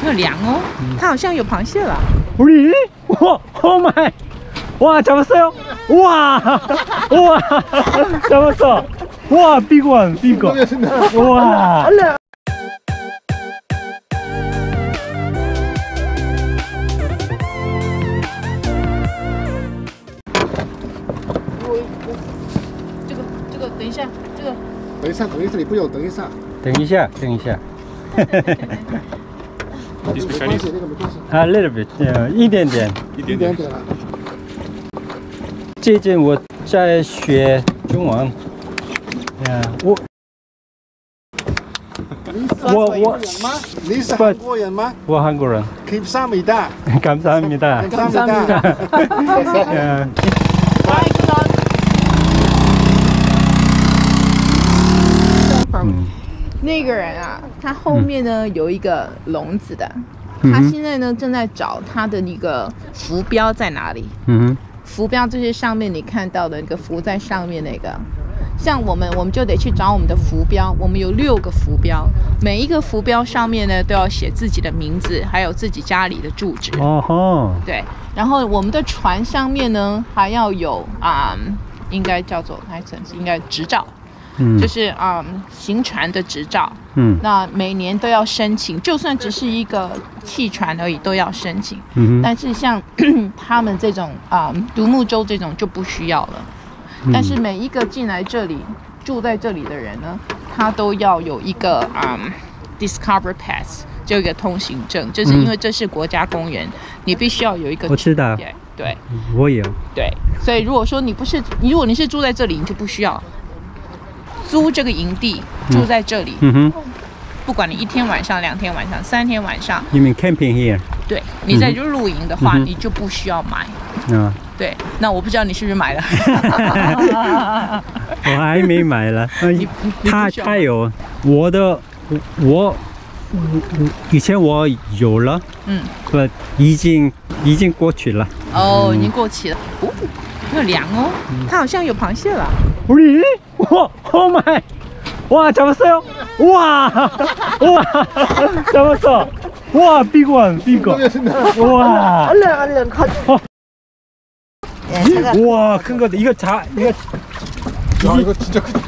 要凉哦。它好像有螃蟹了。 우리? 와, 오 마이. 와, 잡았어요? 우와! 우와! 잡았어. 와, 빅원, 빅원. 우와! 这个，等一下，这个。 等一下，等一下，你不用等一下。 等一下，等一下。 没关系，那个没关系。 A little bit， 一点点。 一点点了。 最近我在学中文。 你是韩国人吗？ 我韩国人。 감사합니다。 감사합니다。 감사합니다。 那个人啊，他后面呢有一个笼子的，他现在呢正在找他的那个浮标在哪里。浮标就是上面你看到的那个浮在上面那个。像我们就得去找我们的浮标，我们有6个浮标，每一个浮标上面呢都要写自己的名字，还有自己家里的住址。对，然后我们的船上面呢还要有应该叫做应该执照。就是行船的执照，那每年都要申请，就算只是一个汽船而已都要申请。但是像他们这种独木舟这种就不需要了。但是每一个进来这里住在这里的人呢，他都要有一个Discover Pass， 就一个通行证，就是因为这是国家公园，你必须要有一个。 我知道。 对， 我有。 对，所以如果说如果你是住在这里，你就不需要。租这个营地住在这里，不管你1天晚上、2天晚上、3天晚上。 You mean camping here？ 对，你在这露营的话，你就不需要买。对，那我不知道你是不是买了。 我还没买了。他有我以前我有了，不已经过去了。 哦，已经过期了。哦，要凉哦。它好像有螃蟹了。 우리? 와, 오 마이. 와, 잡았어요? 우와! 우와! 잡았어. 와, 빅원, 빅원. 우와! 얼른 가져. 우와, 큰 거다. 이거 야, 이거 진짜 크다.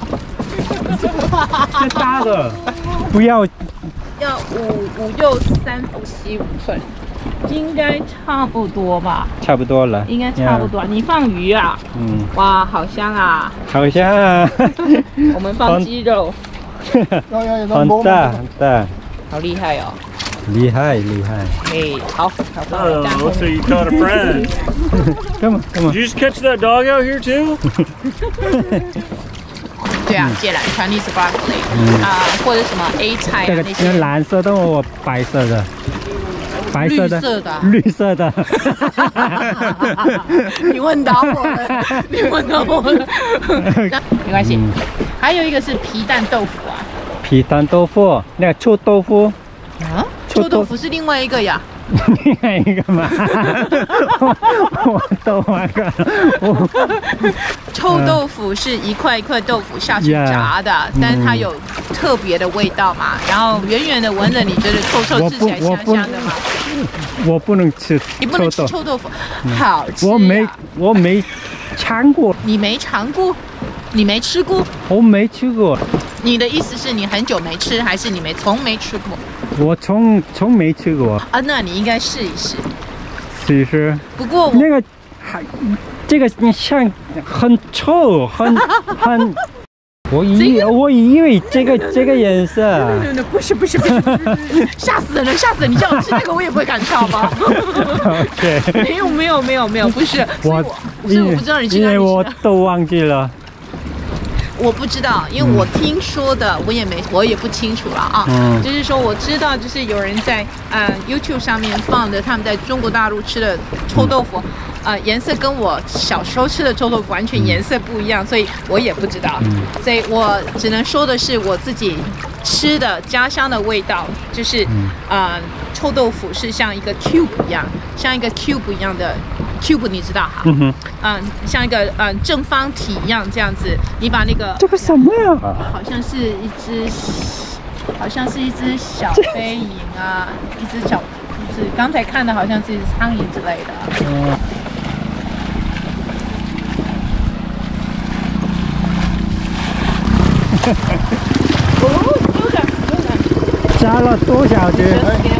진짜 작아. 不要要5、6、3、7、5份，应该差不多吧？ 差不多了， 应该差不多。你放鱼啊？哇，好香啊！ 好香啊！ 我们放鸡肉， 很大很大， 好厉害哦！ 厉害。 好， Oh, so you caught a friend. Come on. Did you just catch that dog out here too? 对啊，芥蓝 Chinese broccoli 或者什么 A 菜这个那些蓝色的或白色的，绿色的。 你问到我了，没关系。还有一个是皮蛋豆腐啊。 皮蛋豆腐，那个臭豆腐。 臭豆腐是另外一个呀。 另外一个嘛，我都忘了。 臭豆腐是一块一块豆腐下去炸的，但是它有特别的味道嘛。然后远远的闻着，你觉得臭吃起来香香的吗？ 我不能吃， 你不能吃臭豆腐，好吃。 我没尝过。 你没尝过？你没吃过？ 我没吃过。 你的意思是你很久没吃，还是你从没吃过？ 我从没吃过啊，那你应该试一试。 试一试。 不过那个这个你像很臭，很。我以为这个颜色。 不是，吓死人了！你叫我吃那个，我也不会敢吃，好吧 ？OK。 没有，不是。我不知道你去哪里吃的。 因为我都忘记了。 我不知道，因为我听说的，我也不清楚了啊。就是说我知道，就是有人在YouTube 上面放的他们在中国大陆吃的臭豆腐，颜色跟我小时候吃的臭豆腐完全颜色不一样，所以我也不知道。所以我只能说的是我自己吃的家乡的味道，就是臭豆腐是像一个 cube 一样，的 cube 你知道哈？像一个正方体一样这样子，你把那个这个什么呀？ 好像是一只好像是一只小飞蝇啊，一只刚才看的好像是苍蝇之类的。 加了多少只？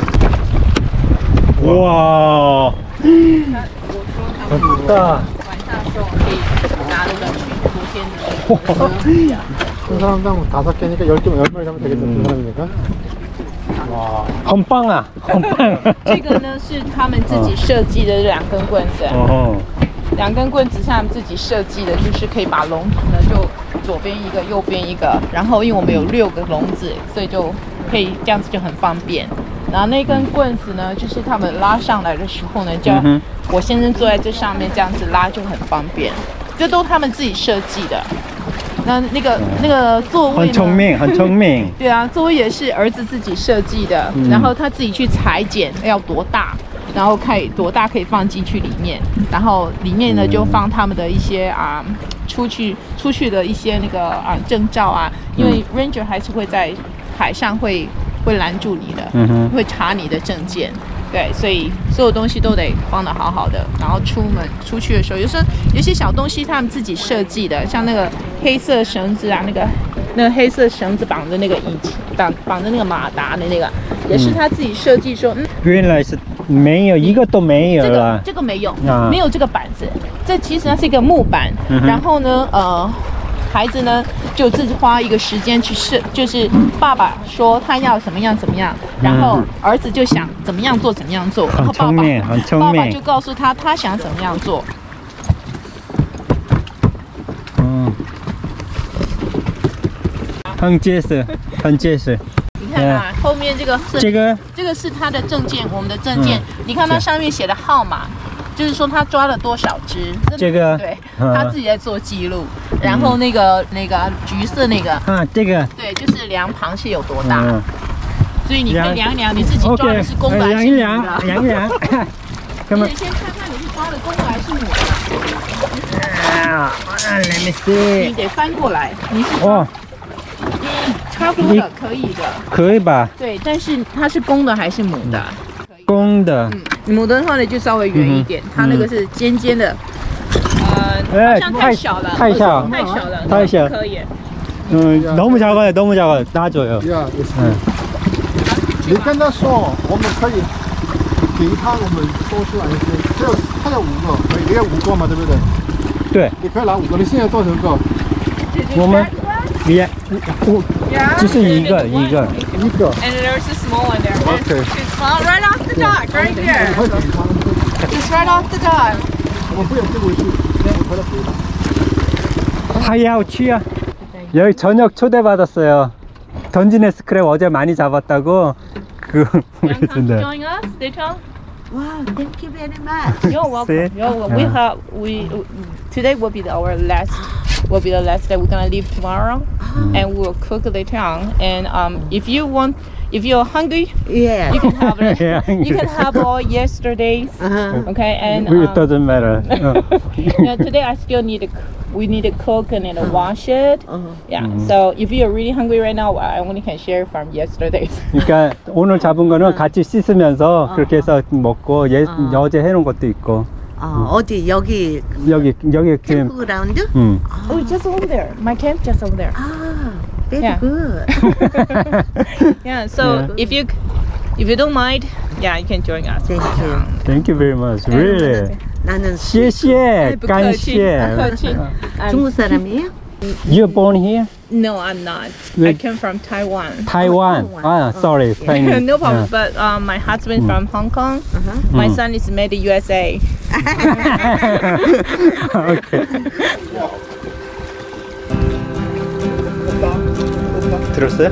哇！很大。 晚上的时候可以拿那个去昨天的。 한 사람당 5개니까 10마리 잡으면 되겠네. 두 사람이니까. 와, 很棒啊，很棒。 这个呢是他们自己设计的2根棍子。哦。2根棍子是他们自己设计的，就是可以把笼子呢就左边一个，右边一个，然后因为我们有6个笼子，所以就可以这样子就很方便。然后那根棍子呢，就是他们拉上来的时候呢，就我先生坐在这上面这样子拉就很方便。这都他们自己设计的。那个座位呢？很聪明，很聪明。 对啊，座位也是儿子自己设计的，然后他自己去裁剪要多大，然后看多大可以放进去里面，然后里面呢就放他们的一些出去的一些那个证照啊，因为 Ranger 还是会在海上会拦住你的，会查你的证件。对，所以所有东西都得放得好好的，然后出去的时候，有时候有些小东西他们自己设计的，像那个黑色绳子啊，那个黑色绳子绑着那个绑着那个马达的那个，也是他自己设计说， 原来是没有一个都没有了， 这个没有，没有这个板子，这其实它是一个木板，然后呢，孩子呢就自己花一个时间去试，就是爸爸说他要怎么样，然后儿子就想怎么样做，然后爸爸就告诉他想怎么样做。 很结实。 你看啊，后面这个是他的证件，我们的证件，你看它上面写的号码。就是说他抓了多少只， 这个对，他自己在做记录。然后那个橘色那个这个对，就是量螃蟹有多大。所以你可以量一量，你自己抓的是公的还是母的？ 量一量。 你得先看看你是抓的公的还是母的。 Let me see。 你得翻过来，你是差不多的，可以的。 可以吧？ 对，但是它是公的还是母的？ 公的。 母的话呢就稍微圆一点，它那个是尖尖的，好像太小了，太小了，可以。 너무 작아요. 놔줘요. 你跟他说，我们可以给他我们多出来一些，他有5个，你有5个嘛，对不对？ 对。 你可以拿5个，你现在多少个？ 我们就是一个。 And there's a small one there. Okay. It's right off the dock, right here. Just right off the dock. 我不要这回去，我回来给他。 하야우치야. 여기 저녁 초대받았어요. 던지네 스크랩 어제 많이 잡았다고. 그랬는데. Join us, they tell. Wow, thank you very much. You're welcome. We today will be our last. Will be the last day. We're gonna leave tomorrow, and we'll cook later on. And if you're hungry, Yeah. you can have it. Yeah, You can have all yesterday's. Okay, and It doesn't matter. today we need to cook and then wash it. Yeah. So if you're really hungry right now, I only can share from yesterday's. 그러니까 오늘 잡은 거는 같이 씻으면서 그렇게 해서 먹고 어제 해놓은 것도 있고. 어디 여기 지금 캠프그라운드? Oh, just over there. My camp just over there. Very good. Yeah. So if you don't mind, yeah, you can join us. Thank you. Thank you very much. Really. 나는 谢谢，感谢。 중국 사람이에요? You born here? No, I'm not. I came from Taiwan. Taiwan. Sorry. No problem. But my husband from Hong Kong. My son is made in USA. Okay. 들었어요?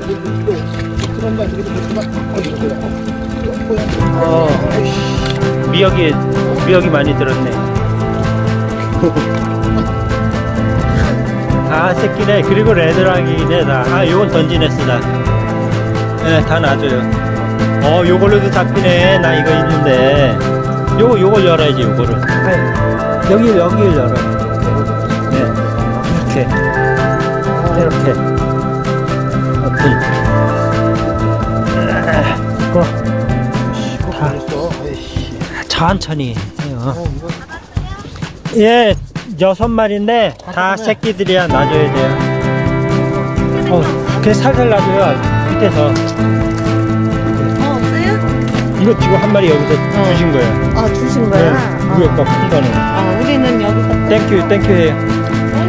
미역이 많이 들었네. 새끼네. 그리고 레드락이네 다. 요건 던지네스다. 네, 다 놔줘요. 요걸로도 잡히네. 나 이거 있는데. 요걸 열어야지, 요거를. 여기를 열어. 네. 이렇게. 오케이. 쉬고 다 천천히 해요. 예, 6마리인데 다 새끼들이야. 놔줘야 돼요. 그냥 살살 놔줘요. 밑에서. 없어요? 이거 지금 한 마리 여기서 주신 거예요. 아, 주신 거야? 네, 위에 거큰 거는. 아, 우리는 여기서. 땡큐 해요.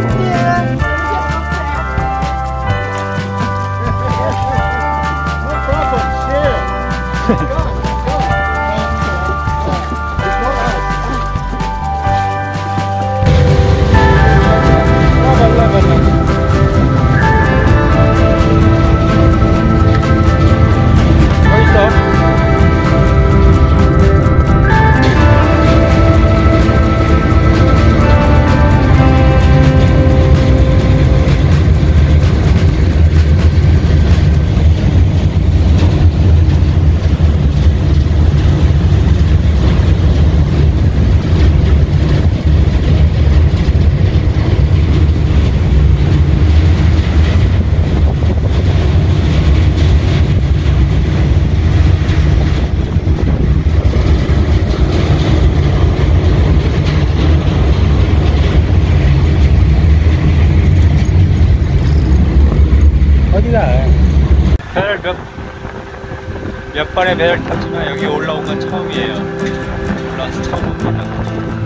배를 몇 번의 배를 탔지만 여기 올라온 건 처음이에요. 올라와서 처음 옵니다.